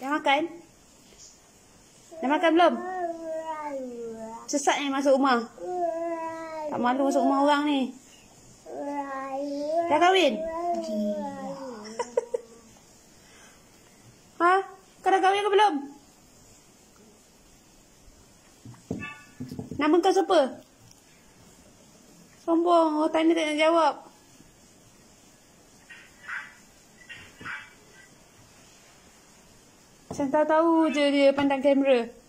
Dah makan? Dah makan belum? Sesat ni masuk rumah. Tak malu masuk rumah orang ni. Dah kahwin? Ha? Kau dah kahwin ke belum? Nama kau siapa? Sombong. Orang tanya tak nak jawab. Macam tahu je dia pandang kamera.